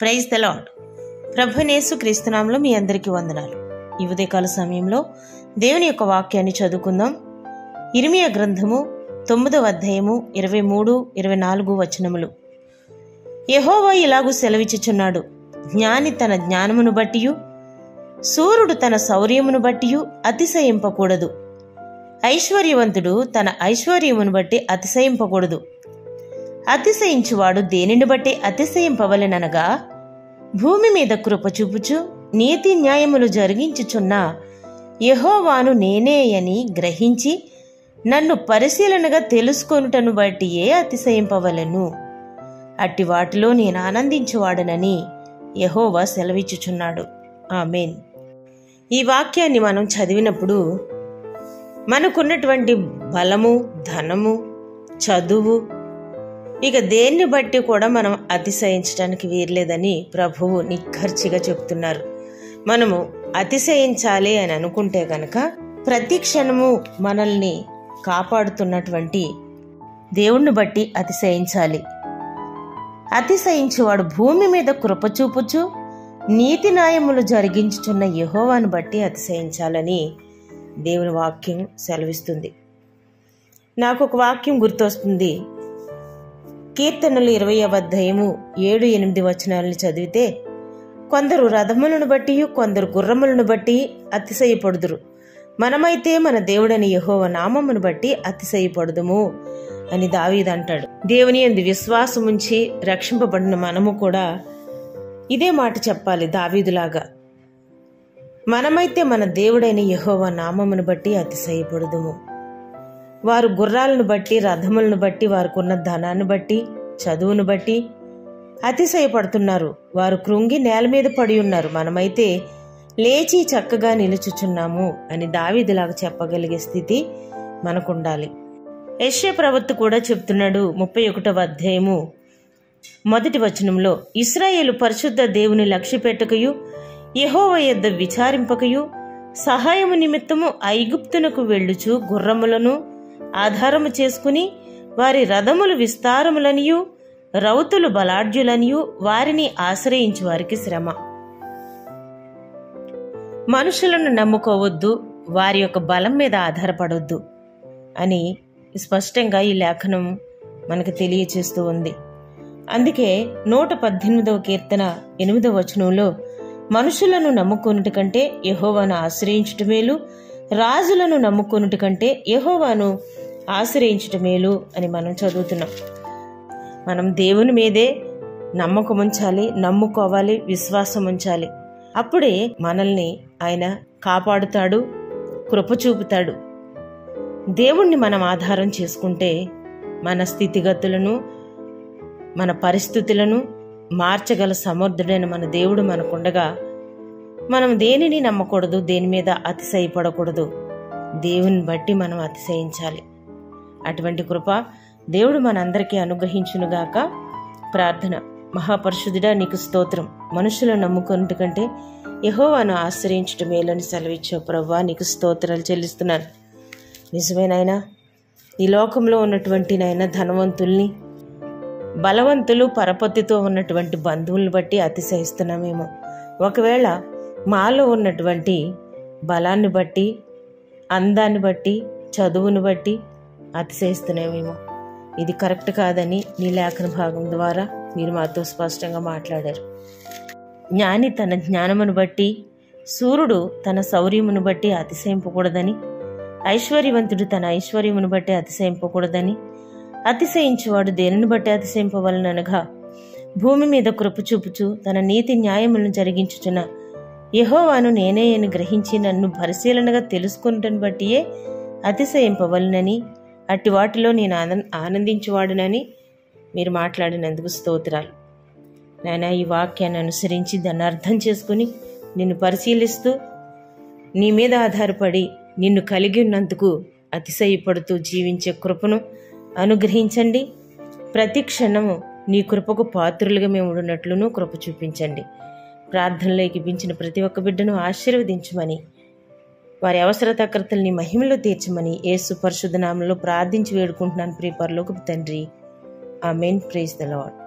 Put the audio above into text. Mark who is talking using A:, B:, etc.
A: Praise the lord. ప్రభువైన యేసుక్రీస్తు నామములో మీ అందరికీ వందనాలు. ఈ ఉదయకాల సమయంలో దేవుని యొక్క వాక్యాన్ని చదువుకుందాం. ఇర్మీయా గ్రంథము 9వ అధ్యాయము 23, 24 వచనములు. యెహోవా ఇలాగు సెలవిచ్చుచున్నాడు, జ్ఞాని తన జ్ఞానమును బట్టియు శూరుడు తన శౌర్యమును బట్టియు అతిశయింపకూడదు. ఐశ్వర్యవంతుడు తన ఐశ్వర్యమును బట్టి అతిశయింపకూడదు. అతిశయించువాడు దేనిని బట్టి అతిశయింపవలెననగా, భూమి మీద కృప చూపుచు నీతి న్యాయములు జరిగించుచున్న యెహోవాను నేనే అని గ్రహించి నన్ను పరిశీలనగా తెలుసుకొనుటను బట్టియే అతిశయింపవలెను. అట్టి వాటిలో నేను ఆనందించువాడనని యెహోవా సెలవిచ్చుచున్నాడు. ఆమేన్. ఈ వాక్యాన్ని మనం చదివినప్పుడు మనకున్నటువంటి బలము, ధనము, చదువు, ఇక దేన్ని బట్టి కూడా మనం అతిశయించడానికి వీర్లేదని ప్రభువు నిక్కర్చిగా చెప్తున్నారు. మనము అతిశయించాలి అని అనుకుంటే గనక ప్రతి క్షణము మనల్ని కాపాడుతున్నటువంటి దేవుణ్ణి బట్టి అతిశయించాలి. అతిశయించువాడు భూమి మీద కృప చూపుచు నీతి న్యాయములు జరిగించుచున్న యెహోవాను బట్టి అతిశయించాలని దేవుని వాక్యం సెలవిస్తుంది. నాకు ఒక వాక్యం గుర్తొస్తుంది. కీర్తనలు 20వ అధ్యాయము 7, 8 వచనాలను చదివితే, కొందరు రథములను బట్టి కొందరు గుర్రములను బట్టి అతిశయపడుదురు, మనమైతే మన దేవుడని యెహోవా నామమును బట్టి అతిశయపడుదుము అని దావీదు అంటాడు. దేవుని యందు విశ్వాసముంచి రక్షింపబడిన మనము కూడా ఇదే మాట చెప్పాలి దావీదులాగా. మనమైతే మన దేవుడైన యెహోవా నామమును బట్టి అతిశయపడుదుము. వారు గుర్రాలను బట్టి, రథములను బట్టి, వారికి ఉన్న ధనాన్ని బట్టి, చదువును బట్టి అతిశయపడుతున్నారు. వారు కృంగి నేల మీద పడి ఉన్నారు, మనమైతే లేచి చక్కగా నిలుచుచున్నాము అని దావీదులాగా చెప్పగలిగే స్థితి మనకుండాలి. యెషయా ప్రవక్త కూడా చెప్తున్నాడు. 31వ అధ్యాయము 1 వచనంలో, ఇశ్రాయేలు పరిశుద్ధ దేవుని లక్ష్యపెట్టకయు యెహోవా యొద్ద విచారింపకయు సహాయము నిమిత్తము ఐగుప్తునకు వెళ్ళుచు గుర్రములను ఆధారము చేసుకుని వారి రథములు విస్తారములనియు రౌతులు బలాఢ్యులనియు వారిని ఆశ్రయించు వారికి శ్రమ. మనుషులను నమ్ముకోవద్దు, వారి యొక్క బలం మీద ఆధారపడొద్దు అని స్పష్టంగా ఈ లేఖనం మనకు తెలియచేస్తూ ఉంది. అందుకే 118వ కీర్తన 8వ వచనంలో, మనుషులను నమ్ముకొనుట కంటే యెహోవాను ఆశ్రయించుట మేలు, రాజులను నమ్ముకొనుట కంటే యెహోవాను ఆశ్రయించుట మేలు అని మనం చదువుతున్నాం. మనం దేవుని మీదే నమ్మకం ఉంచాలి, నమ్ముకోవాలి, విశ్వాసం ఉంచాలి. అప్పుడే మనల్ని ఆయన కాపాడుతాడు, కృప చూపుతాడు. దేవుణ్ణి మనం ఆధారం చేసుకుంటే మన స్థితిగతులను, మన పరిస్థితులను మార్చగల సమర్థుడైన మన దేవుడు మనకుండగా మనం దేనిని నమ్మకూడదు, దేని మీద అతిశయపడకూడదు. దేవుని బట్టి మనం అతిశయించాలి. అటువంటి కృప దేవుడు మనందరికీ అనుగ్రహించునుగాక. ప్రార్థన. మహాపరిశుద్ధుడా, నీకు స్తోత్రం. మనుషులను నమ్ముకున్నట కంటే యెహోవాను ఆశ్రయించుట మేలని సెలవిచ్చావు ప్రభువా, నీకు స్తోత్రాలు చెల్లిస్తున్నాను. నిజమేనాయనా, ఈ లోకంలో ఉన్నటువంటి నాయన ధనవంతుల్ని, బలవంతులు, పరపతితో ఉన్నటువంటి బంధువులను బట్టి అతిశయిస్తున్నామేమో. ఒకవేళ మాలో ఉన్నటువంటి బలాన్ని బట్టి, అందాన్ని బట్టి, చదువును బట్టి అతిశయిస్తున్నామేమో. ఇది కరెక్ట్ కాదని నీ లేఖన భాగం ద్వారా మీరు మాతో స్పష్టంగా మాట్లాడారు. జ్ఞాని తన జ్ఞానమును బట్టి, శూరుడు తన శౌర్యమును బట్టి అతిశయింపకూడదని, ఐశ్వర్యవంతుడు తన ఐశ్వర్యమును బట్టి అతిశయింపకూడదని, అతిశయించువాడు దేనిని బట్టి అతిశయింపవలననగా, భూమి మీద కృప చూపుచు తన నీతి న్యాయములను జరిగించుచున్న యెహోవాను నేనే అని గ్రహించి నన్ను పరిశీలనగా తెలుసుకున్నటను బట్టియే అతిశయింపవలనని, అట్టి వాటిలో నేను ఆనందించువాడునని మీరు మాట్లాడినందుకు స్తోత్రాలు. నాయనా, ఈ వాక్యాన్ని అనుసరించి దాన్ని అర్థం చేసుకుని నిన్ను పరిశీలిస్తూ నీ మీద ఆధారపడి నిన్ను కలిగి ఉన్నందుకు అతిశయపడుతూ జీవించే కృపను అనుగ్రహించండి. ప్రతి క్షణము నీ కృపకు పాత్రులుగా మేము ఉన్నట్లును కృప చూపించండి. ప్రార్థనలో ఎక్కిపించిన ప్రతి ఒక్క బిడ్డను ఆశీర్వదించమని, వారి అవసరతకర్తల్ని మహిమలో తీర్చమని యేసు పరిశుద్ధ నామములో ప్రార్థించి వేడుకుంటున్నాను ప్రియ పరలోకపు తండ్రి. ఆమేన్. Praise the lord.